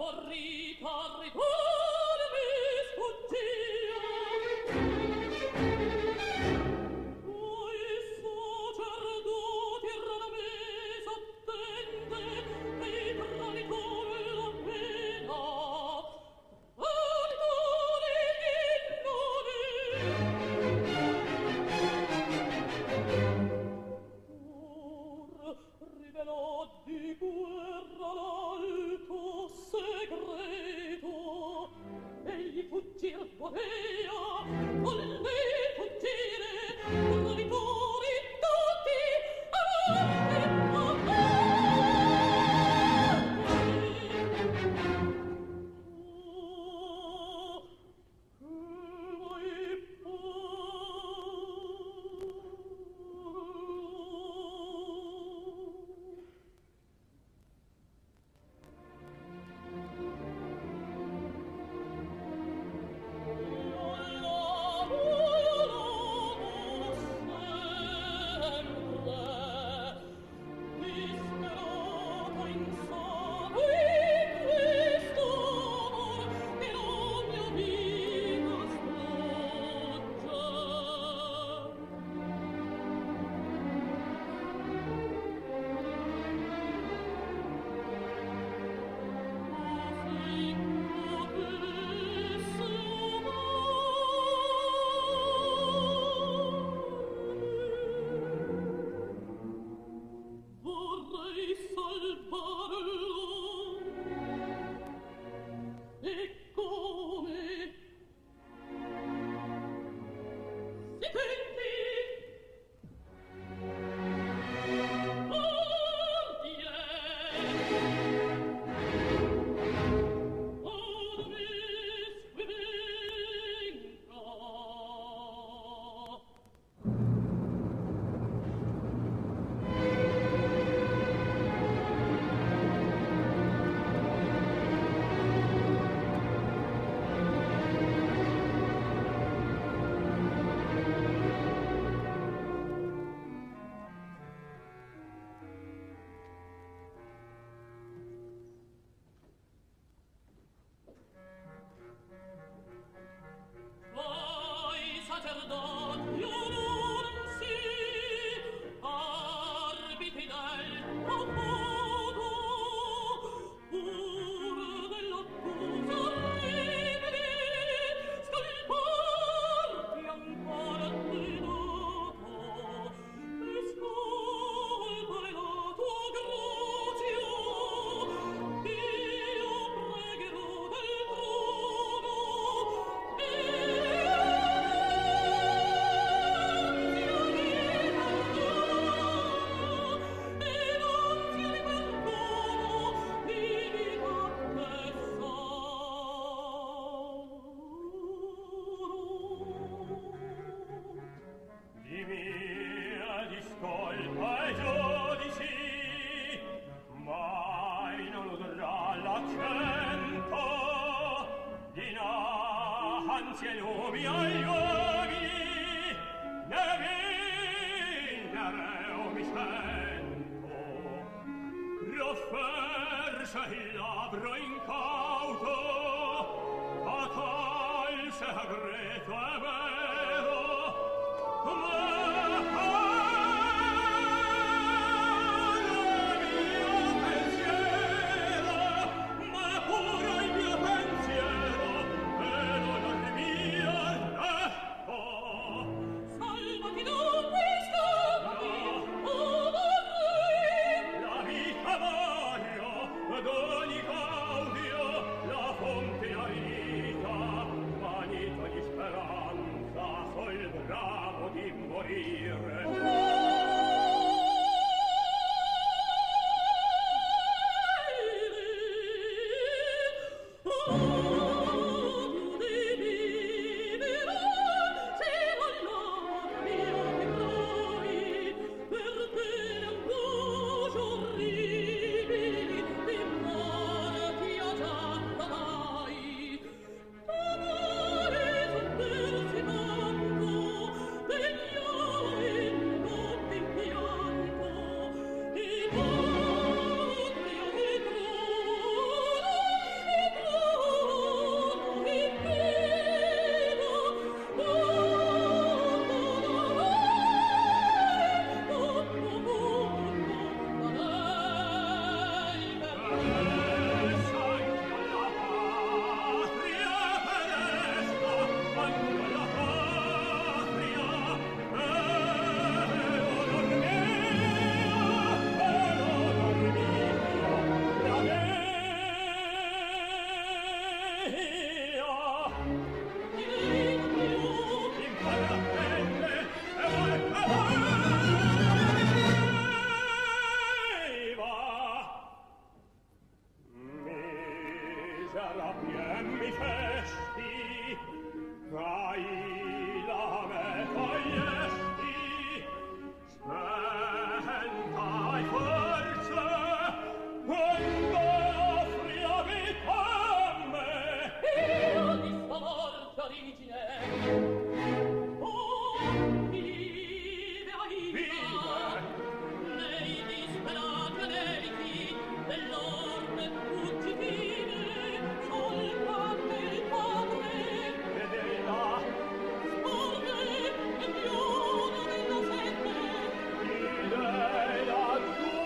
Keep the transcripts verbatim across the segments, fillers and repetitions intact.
corri, corri, corri, mi sfuggio. Poi sacerdoti errame s'attende, e i traditori la pena. Traditori innudi. Or rivelò di guerra l'alto segreto, egli fuggir poteva, volle fuggire, traditori tutti, avanti, avanti. Oh, che vorrei salvarlo. E come? Si tenti? Ordine! Oh, vis venga! Voi sacerdoti onoranzi, arbitri del profondo, pur dell'accusa orribili, scalparti ancora di dopo, e scolpare la tua grazia, io pregherò del trono, e di mia discolpa e giudici, mai non udrà l'accento, dinanzi ai lumi ai uomini, ne vinnere o mi sento, profferse il labbro incauto, fatal segreto e vero, ma salvati dunque, scapati, o vorrei la vita voglio, ad ogni gaudio la fonte la vita, vanità di speranza. sarà pien mi festi, vai la me togliesti, spenta e forza, quando offri a vita a me. Io di sua morte origine, oh, vive a viva, lei disperata leviti, dell'orme fuggitive, sol parte il padre, ed ella sporge e fiora della sette, di lei la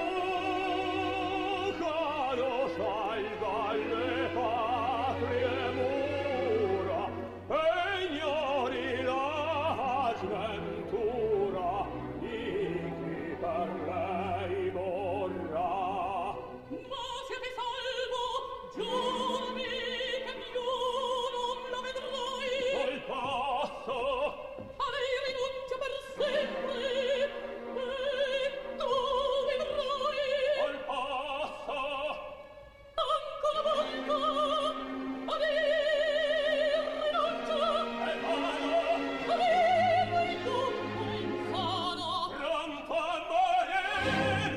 duca lo salva le patrie mura, e ignori la sventura di chi per lei vorrà. Ma se ti salvo, giurami che più non la vedrai. Al passo, a lei rinuncia per sempre, e tu vivrai. Al passo, ancora volta, a lei rinuncia. E vado, a lei dunque insano, pronto a morire.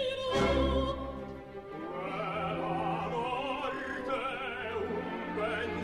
Quella morte un ben